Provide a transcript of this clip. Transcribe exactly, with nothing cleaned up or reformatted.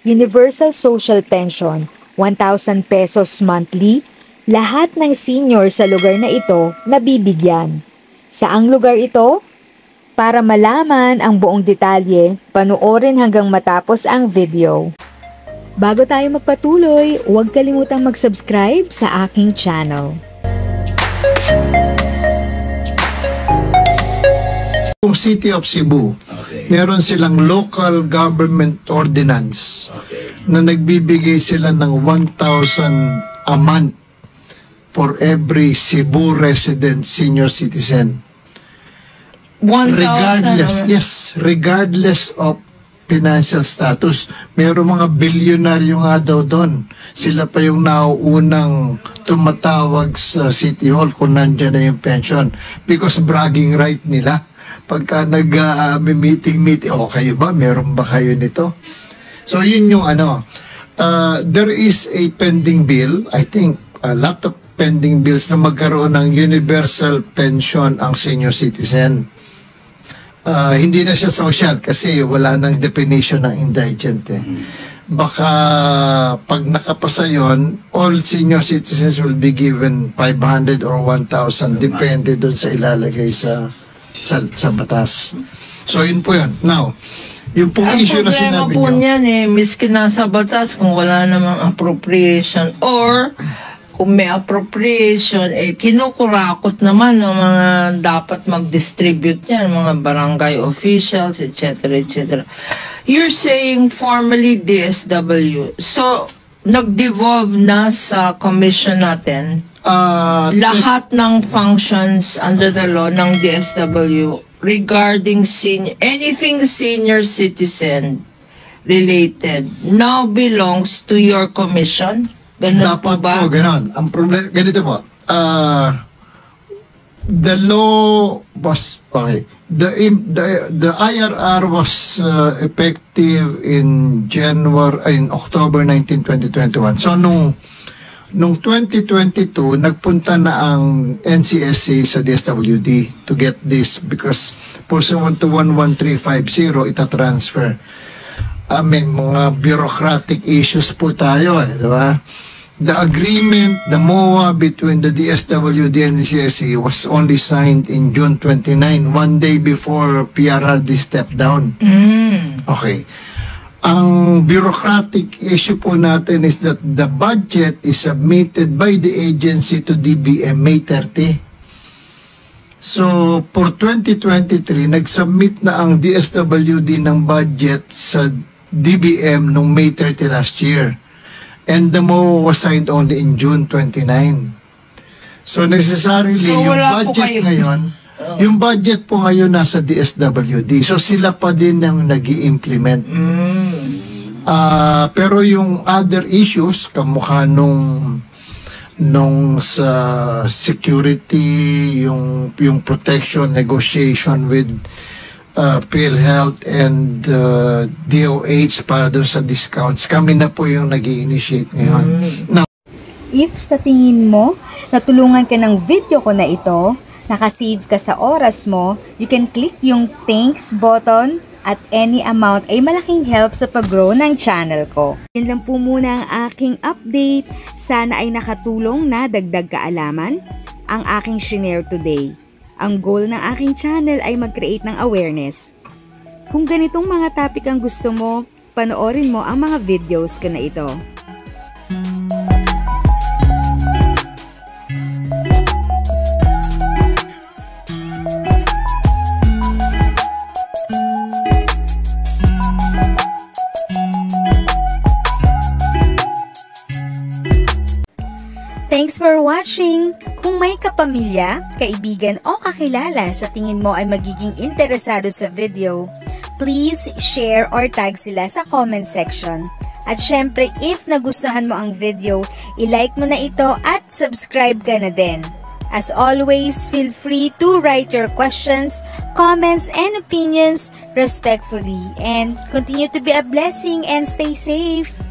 Universal Social Pension, one thousand pesos monthly, lahat ng senior sa lugar na ito nabibigyan. Saang lugar ito? Para malaman ang buong detalye, panoorin hanggang matapos ang video. Bago tayo magpatuloy, huwag kalimutang mag-subscribe sa aking channel. Yung City of Cebu, okay, meron silang local government ordinance, okay, na nagbibigay sila ng one thousand a month for every Cebu resident senior citizen. one thousand? Regardless, yes, regardless of financial status. Meron mga bilyonaryo nga daw doon. Sila pa yung nauunang tumatawag sa City Hall kung nandyan na yung pension. Because bragging right nila. Pagka nag-meeting-meeting, uh, oh, kayo ba? Meron ba kayo nito? So, yun yung ano. Uh, there is a pending bill. I think a lot of pending bills na magkaroon ng universal pension ang senior citizen. Uh, hindi na siya social kasi wala nang definition ng indigent eh. Baka pag nakapasa yun, all senior citizens will be given five hundred or one thousand, depende doon sa ilalagay sa, sa sa batas. So yun po yun. Now, yung pong issue na sinabi nyo. Ang problema po niyan eh, miski nasa batas kung wala namang appropriation or kung may appropriation, eh, kinukurakot naman ng mga dapat mag-distribute yan, mga barangay officials, et cetera, et cetera. You're saying formally D S W. So, nag-devolve na sa commission natin uh, lahat ng functions under the law ng D S W regarding senior, anything senior citizen related now belongs to your commission? Ganun dapat po ba? Po, ganon. Ang problema, ganito po. Uh, the law was, okay, the, the, the I R R was uh, effective in January, in October nineteenth, twenty twenty-one. So, nung, nung twenty twenty-two, nagpunta na ang N C S C sa D S W D to get this because pursuant to one one three five zero, ita-transfer. I mean, mga bureaucratic issues po tayo, eh, di ba? The agreement, the M O A between the D S W D and the C S C was only signed in June twenty-ninth, one day before P R R D stepped down. Mm. Okay. Ang bureaucratic issue po natin is that the budget is submitted by the agency to D B M May thirtieth. So, for twenty twenty-three, nag-submit na ang D S W D ng budget sa D B M noong May thirtieth last year. And the M O A was signed only in June twenty-ninth. So, necessarily, so, yung budget ngayon, oh. yung budget po ngayon nasa D S W D. So, sila pa din ang nag-i-implement. Mm. Uh, pero yung other issues, kamukha nung nung sa security, yung yung protection, negotiation with uh, PhilHealth and uh, D O H para doon sa discounts, kami na po yung nag-i-initiate ngayon. Mm. Now, if sa tingin mo, natulungan ka ng video ko na ito, nakasave ka sa oras mo, you can click yung thanks button at any amount ay malaking help sa pag-grow ng channel ko. Yan lang po muna ang aking update. Sana ay nakatulong na dagdag kaalaman ang aking shinare today. Ang goal ng aking channel ay mag-create ng awareness. Kung ganitong mga topic ang gusto mo, panoorin mo ang mga videos ko na ito. Thanks for watching! Kung may kapamilya, kaibigan o kakilala sa tingin mo ay magiging interesado sa video, please share or tag sila sa comment section. At syempre, if nagustuhan mo ang video, i-like mo na ito at subscribe ka na din. As always, feel free to write your questions, comments, and opinions respectfully. And continue to be a blessing and stay safe!